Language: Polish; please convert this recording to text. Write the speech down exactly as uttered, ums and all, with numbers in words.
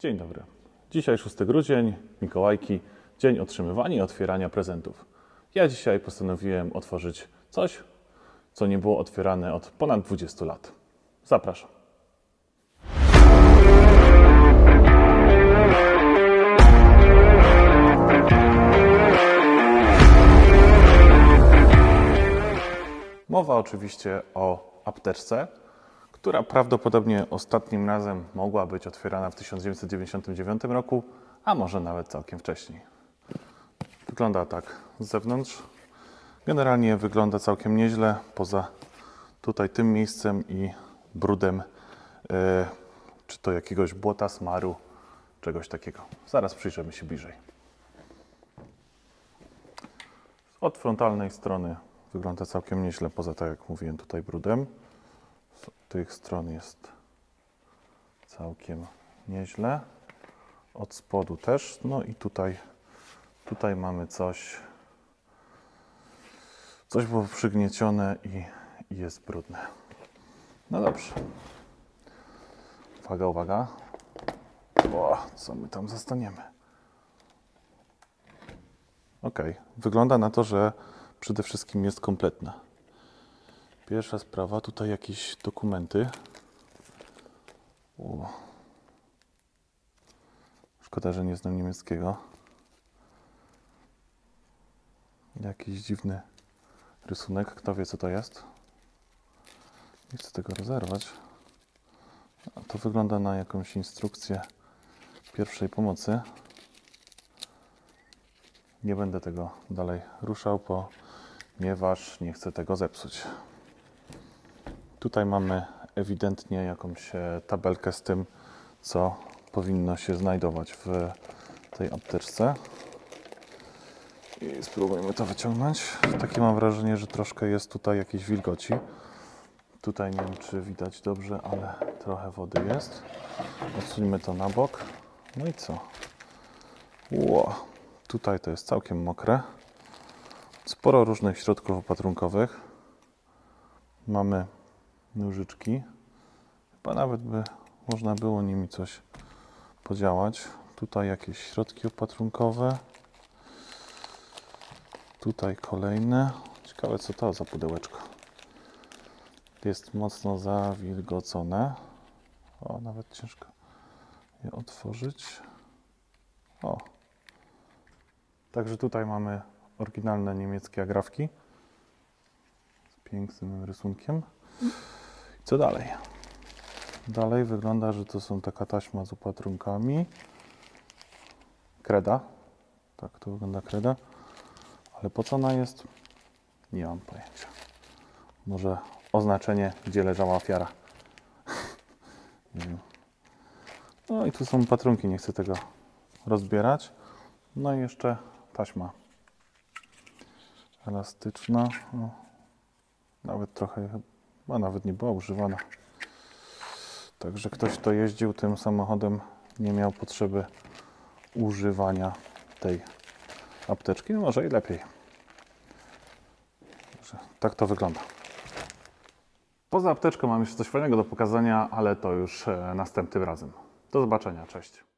Dzień dobry. Dzisiaj szósty grudzień, Mikołajki, dzień otrzymywania i otwierania prezentów. Ja dzisiaj postanowiłem otworzyć coś, co nie było otwierane od ponad dwudziestu lat. Zapraszam. Mowa oczywiście o apteczce, która prawdopodobnie ostatnim razem mogła być otwierana w tysiąc dziewięćset dziewięćdziesiątym dziewiątym roku, a może nawet całkiem wcześniej. Wygląda tak z zewnątrz. Generalnie wygląda całkiem nieźle, poza tutaj tym miejscem i brudem, yy, czy to jakiegoś błota, smaru, czegoś takiego. Zaraz przyjrzymy się bliżej. Od frontalnej strony wygląda całkiem nieźle, poza, tak jak mówiłem, tutaj brudem. Z tych stron jest całkiem nieźle. Od spodu też. No i tutaj, tutaj mamy coś, coś było przygniecione i, i jest brudne. No dobrze. Uwaga, uwaga. O, co my tam zastaniemy? Ok, wygląda na to, że przede wszystkim jest kompletna. Pierwsza sprawa, tutaj jakieś dokumenty. O. Szkoda, że nie znam niemieckiego. Jakiś dziwny rysunek, kto wie, co to jest. Nie chcę tego rozerwać. A to wygląda na jakąś instrukcję pierwszej pomocy. Nie będę tego dalej ruszał, ponieważ nie chcę tego zepsuć. Tutaj mamy ewidentnie jakąś tabelkę z tym, co powinno się znajdować w tej apteczce. I spróbujmy to wyciągnąć. Takie mam wrażenie, że troszkę jest tutaj jakiejś wilgoci. Tutaj nie wiem, czy widać dobrze, ale trochę wody jest. Odsuńmy to na bok. No i co? Ło, tutaj to jest całkiem mokre. Sporo różnych środków opatrunkowych. Mamy nóżyczki. Chyba nawet by można było nimi coś podziałać. Tutaj jakieś środki opatrunkowe. Tutaj kolejne. Ciekawe, co to za pudełeczko. Jest mocno zawilgocone. O, nawet ciężko je otworzyć. O. Także tutaj mamy oryginalne niemieckie agrafki z pięknym rysunkiem. Co dalej? Dalej wygląda, że to są taka taśma z opatrunkami. Kreda. Tak, to wygląda kreda. Ale po co ona jest? Nie mam pojęcia. Może oznaczenie, gdzie leżała ofiara. Nie wiem. No i tu są opatrunki, nie chcę tego rozbierać. No i jeszcze taśma elastyczna. O, nawet trochę, chyba nawet nie była używana. Także ktoś, kto jeździł tym samochodem, nie miał potrzeby używania tej apteczki. No może i lepiej. Także tak to wygląda. Poza apteczką mam jeszcze coś fajnego do pokazania, ale to już następnym razem. Do zobaczenia, cześć.